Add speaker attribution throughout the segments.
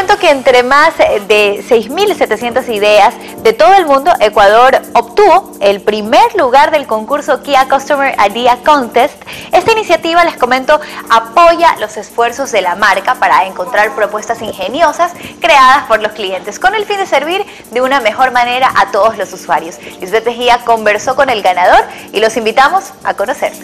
Speaker 1: cuento que entre más de 6.700 ideas de todo el mundo, Ecuador obtuvo el primer lugar del concurso Kia Customer Idea Contest. Esta iniciativa, les comento, apoya los esfuerzos de la marca para encontrar propuestas ingeniosas creadas por los clientes, con el fin de servir de una mejor manera a todos los usuarios. Lisbeth Mejía conversó con el ganador y los invitamos a conocerlo.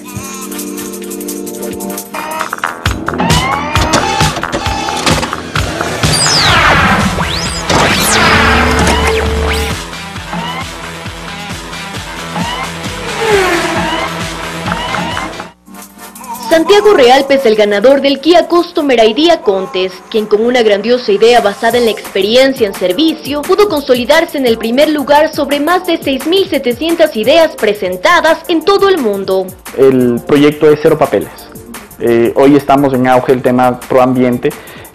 Speaker 2: Santiago Realpe es el ganador del Kia Customer Idea Contest, quien con una grandiosa idea basada en la experiencia en servicio, pudo consolidarse en el primer lugar sobre más de 6.700 ideas presentadas en todo el mundo.
Speaker 3: El proyecto es Cero Papeles. Hoy estamos en auge el tema proambiente.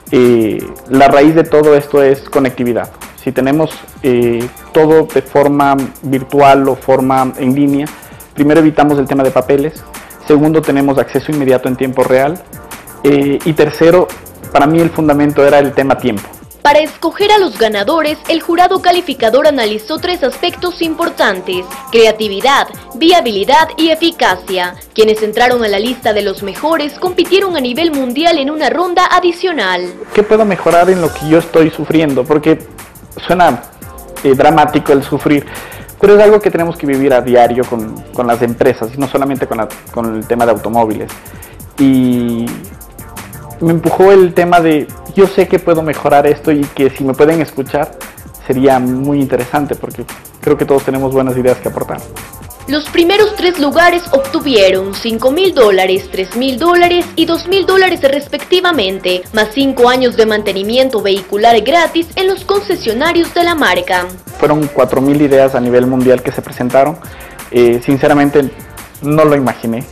Speaker 3: La raíz de todo esto es conectividad. Si tenemos todo de forma virtual o forma en línea, primero evitamos el tema de papeles. Segundo, tenemos acceso inmediato en tiempo real. Y tercero, para mí el fundamento era el tema tiempo.
Speaker 2: Para escoger a los ganadores, el jurado calificador analizó 3 aspectos importantes: creatividad, viabilidad y eficacia. Quienes entraron a la lista de los mejores compitieron a nivel mundial en una ronda adicional.
Speaker 3: ¿Qué puedo mejorar en lo que yo estoy sufriendo? Porque suena dramático el sufrir, pero es algo que tenemos que vivir a diario con las empresas, y no solamente con el tema de automóviles. Y me empujó el tema de, yo sé que puedo mejorar esto y que si me pueden escuchar sería muy interesante, porque creo que todos tenemos buenas ideas que aportar.
Speaker 2: Los primeros 3 lugares obtuvieron $5.000, $3.000 y $2.000 respectivamente, más 5 años de mantenimiento vehicular gratis en los concesionarios de la marca.
Speaker 3: Fueron 4.000 ideas a nivel mundial que se presentaron. Sinceramente no lo imaginé.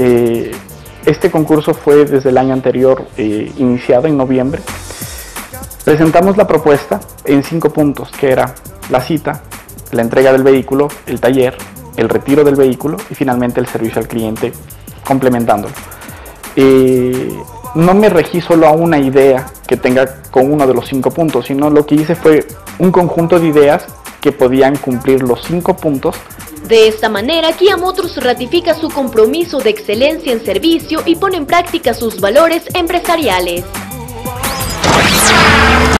Speaker 3: Este concurso fue desde el año anterior, iniciado en noviembre. Presentamos la propuesta en 5 puntos, que era la cita, la entrega del vehículo, el taller, el retiro del vehículo y finalmente el servicio al cliente, complementándolo. No me regí solo a una idea que tenga con uno de los 5 puntos, sino lo que hice fue un conjunto de ideas que podían cumplir los 5 puntos.
Speaker 2: De esta manera, Kia Motors ratifica su compromiso de excelencia en servicio y pone en práctica sus valores empresariales.